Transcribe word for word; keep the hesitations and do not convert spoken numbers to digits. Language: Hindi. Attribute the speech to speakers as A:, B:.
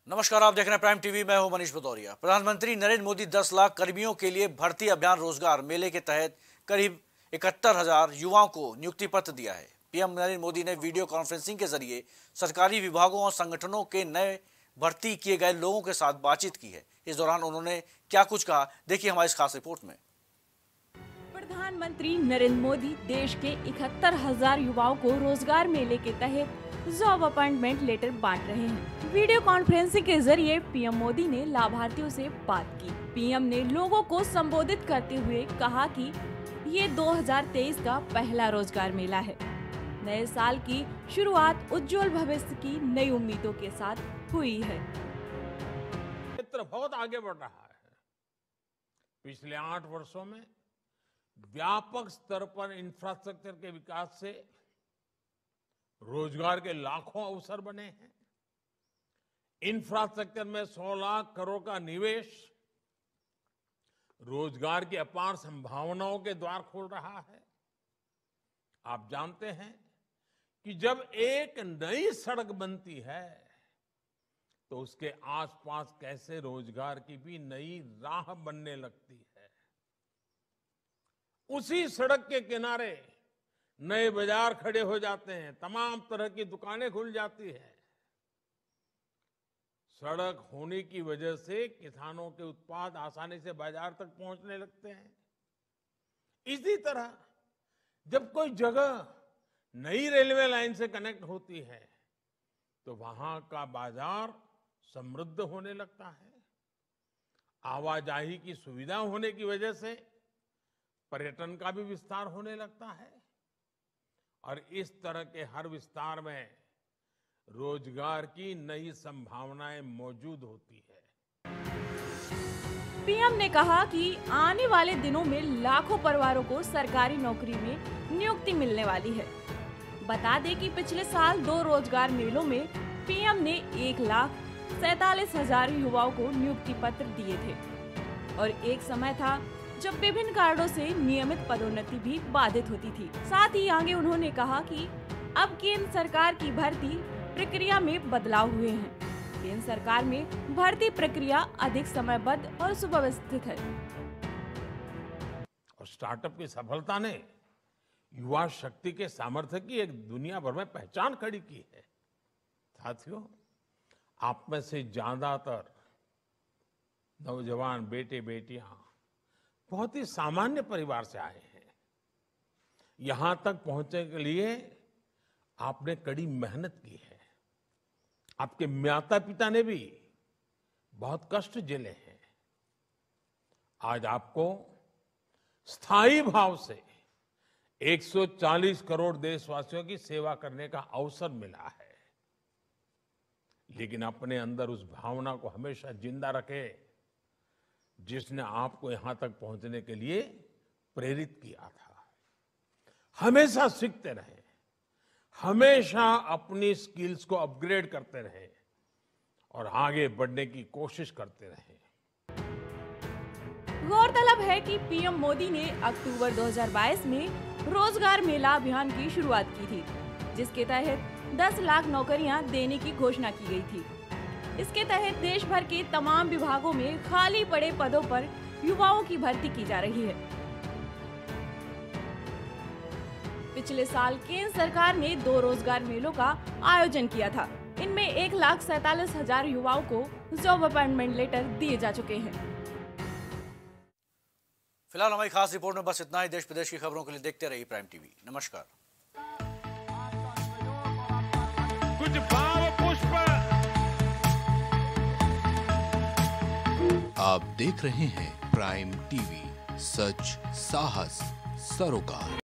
A: नमस्कार, आप देख रहे हैं प्राइम टीवी। मैं हूं मनीष भदौरिया। प्रधानमंत्री नरेंद्र मोदी दस लाख कर्मियों के लिए भर्ती अभियान रोजगार मेले के तहत करीब इकहत्तर हजार युवाओं को नियुक्ति पत्र दिया है। पीएम नरेंद्र मोदी ने वीडियो कॉन्फ्रेंसिंग के जरिए सरकारी विभागों और संगठनों के नए भर्ती किए गए लोगों के साथ बातचीत की है। इस दौरान उन्होंने क्या कुछ कहा, देखिए हमारी इस खास रिपोर्ट में।
B: प्रधानमंत्री नरेंद्र मोदी देश के इकहत्तर हजार युवाओं को रोजगार मेले के तहत जॉब अपॉइंटमेंट लेटर बांट रहे हैं। वीडियो कॉन्फ्रेंसिंग के जरिए पीएम मोदी ने लाभार्थियों से बात की। पीएम ने लोगों को संबोधित करते हुए कहा कि ये दो हज़ार तेईस का पहला रोजगार मेला है। नए साल की शुरुआत उज्जवल भविष्य की नई उम्मीदों के साथ हुई है।
C: क्षेत्र बहुत आगे बढ़ रहा है। पिछले आठ वर्षों में व्यापक स्तर पर इंफ्रास्ट्रक्चर के विकास से रोजगार के लाखों अवसर बने हैं। इंफ्रास्ट्रक्चर में सौ लाख करोड़ का निवेश रोजगार की अपार संभावनाओं के द्वार खोल रहा है। आप जानते हैं कि जब एक नई सड़क बनती है तो उसके आसपास कैसे रोजगार की भी नई राह बनने लगती है। उसी सड़क के किनारे नए बाजार खड़े हो जाते हैं, तमाम तरह की दुकानें खुल जाती है। सड़क होने की वजह से किसानों के उत्पाद आसानी से बाजार तक पहुंचने लगते हैं। इसी तरह जब कोई जगह नई रेलवे लाइन से कनेक्ट होती है तो वहां का बाजार समृद्ध होने लगता है। आवाजाही की सुविधा होने की वजह से पर्यटन का भी विस्तार होने लगता है और इस तरह के हर विस्तार में रोजगार की नई संभावनाएं मौजूद होती है।
B: पीएम ने कहा कि आने वाले दिनों में लाखों परिवारों को सरकारी नौकरी में नियुक्ति मिलने वाली है। बता दें कि पिछले साल दो रोजगार मेलों में पीएम ने एक लाख सैतालीस हजार युवाओं को नियुक्ति पत्र दिए थे और एक समय था जब विभिन्न कारणों से नियमित पदोन्नति भी बाधित होती थी। साथ ही आगे उन्होंने कहा कि अब केंद्र सरकार की भर्ती प्रक्रिया में बदलाव हुए हैं। केंद्र सरकार में भर्ती प्रक्रिया अधिक समयबद्ध और सुव्यवस्थित है।
C: और स्टार्टअप की सफलता ने युवा शक्ति के सामर्थ्य की एक दुनिया भर में पहचान खड़ी की है। साथियों, आप में से ज्यादातर नौजवान बेटे बेटियां बहुत ही सामान्य परिवार से आए हैं। यहां तक पहुंचने के लिए आपने कड़ी मेहनत की है। आपके माता पिता ने भी बहुत कष्ट झेले हैं। आज आपको स्थायी भाव से एक सौ चालीस करोड़ देशवासियों की सेवा करने का अवसर मिला है। लेकिन अपने अंदर उस भावना को हमेशा जिंदा रखें जिसने आपको यहां तक पहुंचने के लिए प्रेरित किया था। हमेशा सीखते रहे, हमेशा अपनी स्किल्स को अपग्रेड करते रहे और आगे बढ़ने की कोशिश करते रहे।
B: गौरतलब है कि पीएम मोदी ने अक्टूबर दो हज़ार बाईस में रोजगार मेला अभियान की शुरुआत की थी, जिसके तहत दस लाख नौकरियां देने की घोषणा की गई थी। इसके तहत देश भर के तमाम विभागों में खाली पड़े पदों पर युवाओं की भर्ती की जा रही है। पिछले साल केंद्र सरकार ने दो रोजगार मेलों का आयोजन किया था। इनमें एक लाख सैतालीस हजार युवाओं को जॉब अपॉइंटमेंट लेटर दिए जा चुके हैं।
A: फिलहाल हमारी खास रिपोर्ट में बस इतना ही। देश प्रदेश की खबरों के लिए देखते रहिए प्राइम टीवी। नमस्कार।
C: कुछ भाव पुष्प।
D: आप देख रहे हैं प्राइम टीवी, सच साहस सरोकार।